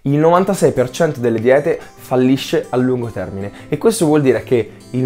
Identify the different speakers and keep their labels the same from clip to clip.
Speaker 1: Il 96% delle diete fallisce a lungo termine e questo vuol dire che il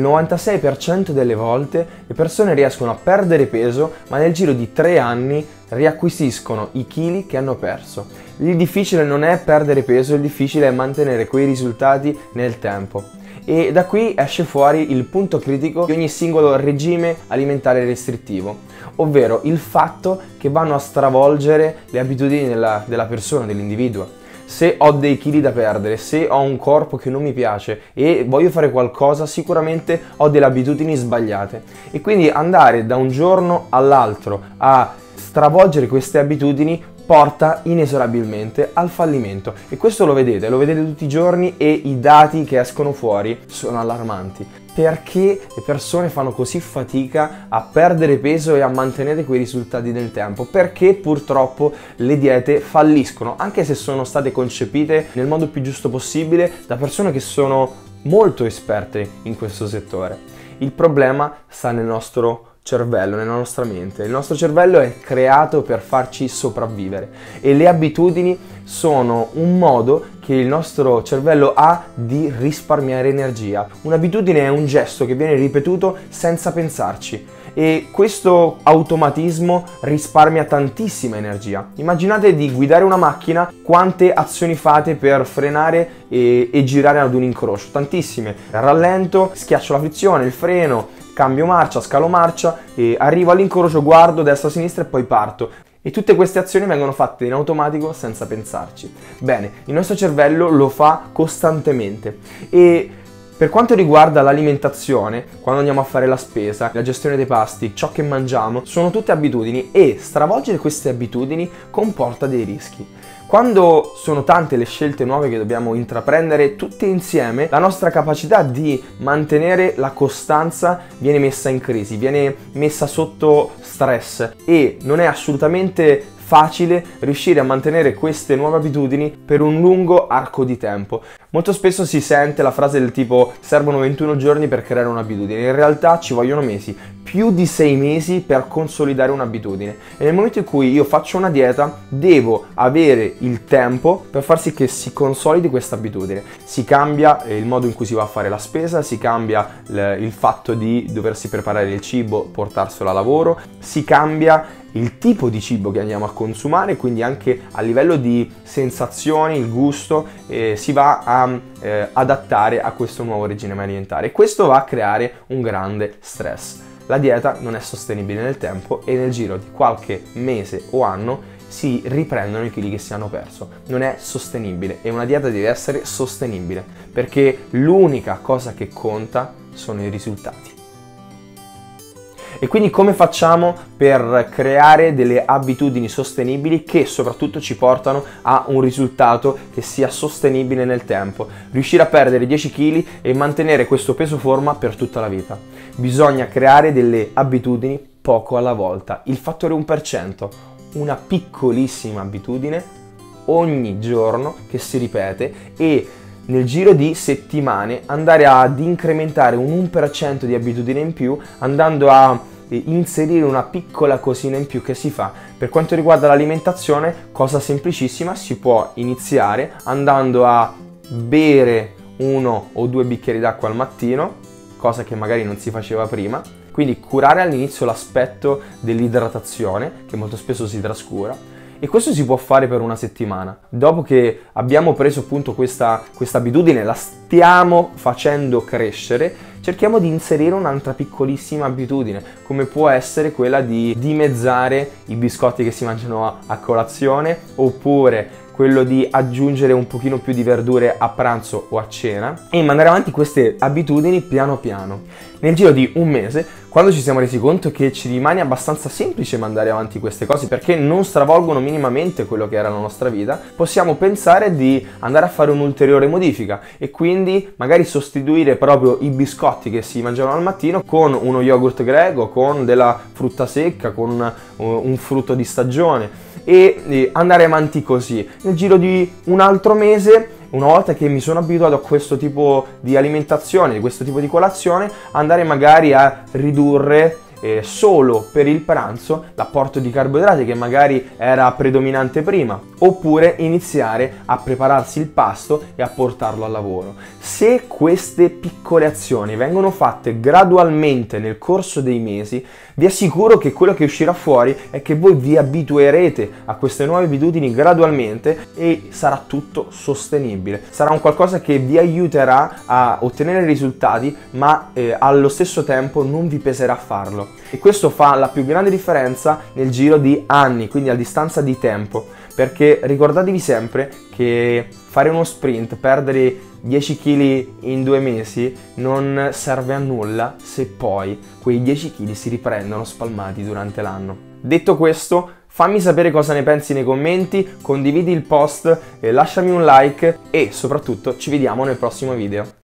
Speaker 1: 96% delle volte le persone riescono a perdere peso, ma nel giro di 3 anni riacquisiscono i chili che hanno perso. Il difficile non è perdere peso, il difficile è mantenere quei risultati nel tempo. E da qui esce fuori il punto critico di ogni singolo regime alimentare restrittivo, ovvero il fatto che vanno a stravolgere le abitudini della persona, dell'individuo. Se ho dei chili da perdere, se ho un corpo che non mi piace e voglio fare qualcosa, sicuramente ho delle abitudini sbagliate. E quindi andare da un giorno all'altro a stravolgere queste abitudini porta inesorabilmente al fallimento. E questo lo vedete tutti i giorni e i dati che escono fuori sono allarmanti. Perché le persone fanno così fatica a perdere peso e a mantenere quei risultati nel tempo? Perché purtroppo le diete falliscono, anche se sono state concepite nel modo più giusto possibile da persone che sono molto esperte in questo settore. Il problema sta nel nostro cervello, nella nostra mente. Il nostro cervello è creato per farci sopravvivere e le abitudini sono un modo che il nostro cervello ha di risparmiare energia. Un'abitudine è un gesto che viene ripetuto senza pensarci e questo automatismo risparmia tantissima energia. Immaginate di guidare una macchina, quante azioni fate per frenare e girare ad un incrocio? Tantissime. Rallento, schiaccio la frizione, il freno, cambio marcia, scalo marcia, e arrivo all'incrocio, guardo destra, sinistra e poi parto. E tutte queste azioni vengono fatte in automatico senza pensarci. Bene, il nostro cervello lo fa costantemente e per quanto riguarda l'alimentazione, quando andiamo a fare la spesa, la gestione dei pasti, ciò che mangiamo, sono tutte abitudini e stravolgere queste abitudini comporta dei rischi. Quando sono tante le scelte nuove che dobbiamo intraprendere tutte insieme, la nostra capacità di mantenere la costanza viene messa in crisi, viene messa sotto stress e non è assolutamente facile riuscire a mantenere queste nuove abitudini per un lungo arco di tempo. Molto spesso si sente la frase del tipo servono 21 giorni per creare un'abitudine, in realtà ci vogliono mesi, più di 6 mesi per consolidare un'abitudine e nel momento in cui io faccio una dieta devo avere il tempo per far sì che si consolidi questa abitudine. Si cambia il modo in cui si va a fare la spesa, si cambia il fatto di doversi preparare il cibo, portarselo a lavoro, si cambia il tipo di cibo che andiamo a consumare, quindi anche a livello di sensazioni, il gusto, si va a adattare a questo nuovo regime alimentare e questo va a creare un grande stress. La dieta non è sostenibile nel tempo e nel giro di qualche mese o anno si riprendono i chili che si hanno perso. Non è sostenibile e una dieta deve essere sostenibile perché l'unica cosa che conta sono i risultati. E quindi come facciamo per creare delle abitudini sostenibili che soprattutto ci portano a un risultato che sia sostenibile nel tempo? Riuscire a perdere 10 kg e mantenere questo peso forma per tutta la vita. Bisogna creare delle abitudini poco alla volta. Il fattore 1%, una piccolissima abitudine ogni giorno che si ripete e nel giro di settimane andare ad incrementare un 1% di abitudine in più andando a inserire una piccola cosina in più che si fa. Per quanto riguarda l'alimentazione, cosa semplicissima, si può iniziare andando a bere 1 o 2 bicchieri d'acqua al mattino, cosa che magari non si faceva prima, quindi curare all'inizio l'aspetto dell'idratazione che molto spesso si trascura. E questo si può fare per una settimana. Dopo che abbiamo preso appunto questa abitudine, la stiamo facendo crescere, cerchiamo di inserire un'altra piccolissima abitudine, come può essere quella di dimezzare i biscotti che si mangiano a colazione, oppure quello di aggiungere un pochino più di verdure a pranzo o a cena e mandare avanti queste abitudini piano piano. Nel giro di un mese, quando ci siamo resi conto che ci rimane abbastanza semplice mandare avanti queste cose perché non stravolgono minimamente quello che era la nostra vita, possiamo pensare di andare a fare un'ulteriore modifica e quindi magari sostituire proprio i biscotti che si mangiavano al mattino con uno yogurt greco, con della frutta secca, con un frutto di stagione e andare avanti così. Nel giro di un altro mese, una volta che mi sono abituato a questo tipo di alimentazione, di questo tipo di colazione, andare magari a ridurre solo per il pranzo l'apporto di carboidrati che magari era predominante prima, oppure iniziare a prepararsi il pasto e a portarlo al lavoro. Se queste piccole azioni vengono fatte gradualmente nel corso dei mesi, vi assicuro che quello che uscirà fuori è che voi vi abituerete a queste nuove abitudini gradualmente e sarà tutto sostenibile. Sarà un qualcosa che vi aiuterà a ottenere risultati, ma allo stesso tempo non vi peserà farlo. E questo fa la più grande differenza nel giro di anni, quindi a distanza di tempo, perché ricordatevi sempre che fare uno sprint, perdere 10 kg in 2 mesi non serve a nulla se poi quei 10 kg si riprendono spalmati durante l'anno. Detto questo, fammi sapere cosa ne pensi nei commenti, condividi il post, lasciami un like e soprattutto ci vediamo nel prossimo video.